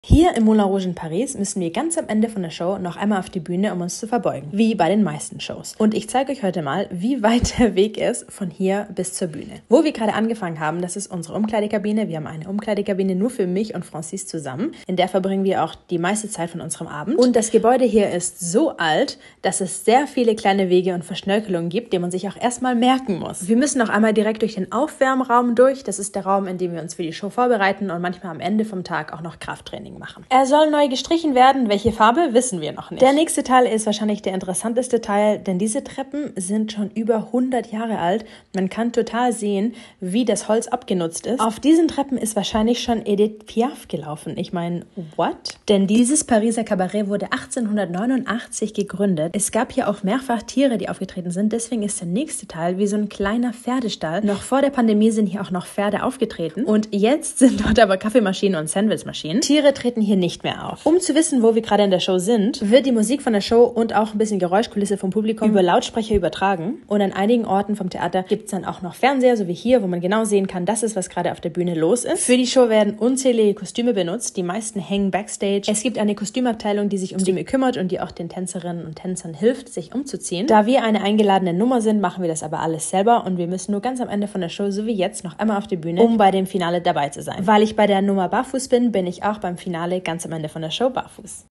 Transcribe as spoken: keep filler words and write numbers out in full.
Hier im Moulin Rouge in Paris müssen wir ganz am Ende von der Show noch einmal auf die Bühne, um uns zu verbeugen, wie bei den meisten Shows. Und ich zeige euch heute mal, wie weit der Weg ist von hier bis zur Bühne. Wo wir gerade angefangen haben, das ist unsere Umkleidekabine. Wir haben eine Umkleidekabine nur für mich und Francis zusammen. In der verbringen wir auch die meiste Zeit von unserem Abend. Und das Gebäude hier ist so alt, dass es sehr viele kleine Wege und Verschnörkelungen gibt, die man sich auch erstmal merken muss. Wir müssen noch einmal direkt durch den Aufwärmraum durch. Das ist der Raum, in dem wir uns für die Show vorbereiten und manchmal am Ende vom Tag auch noch Krafttraining machen. Er soll neu gestrichen werden. Welche Farbe, wissen wir noch nicht. Der nächste Teil ist wahrscheinlich der interessanteste Teil, denn diese Treppen sind schon über hundert Jahre alt. Man kann total sehen, wie das Holz abgenutzt ist. Auf diesen Treppen ist wahrscheinlich schon Edith Piaf gelaufen. Ich meine, what? Denn dieses Pariser Kabarett wurde achtzehnhundertneunundachtzig gegründet. Es gab hier auch mehrfach Tiere, die aufgetreten sind. Deswegen ist der nächste Teil wie so ein kleiner Pferdestall. Noch vor der Pandemie sind hier auch noch Pferde aufgetreten. Und jetzt sind dort aber Kaffeemaschinen und Sandwichmaschinen. Tiere treten hier nicht mehr auf. Um zu wissen, wo wir gerade in der Show sind, wird die Musik von der Show und auch ein bisschen Geräuschkulisse vom Publikum über Lautsprecher übertragen. Und an einigen Orten vom Theater gibt es dann auch noch Fernseher, so wie hier, wo man genau sehen kann, das ist, was gerade auf der Bühne los ist. Für die Show werden unzählige Kostüme benutzt. Die meisten hängen backstage. Es gibt eine Kostümabteilung, die sich um die kümmert und die auch den Tänzerinnen und Tänzern hilft, sich umzuziehen. Da wir eine eingeladene Nummer sind, machen wir das aber alles selber und wir müssen nur ganz am Ende von der Show, so wie jetzt, noch einmal auf die Bühne, um bei dem Finale dabei zu sein. Weil ich bei der Nummer barfuß bin, bin ich auch beim Finale ganz am Ende von der Show barfuß.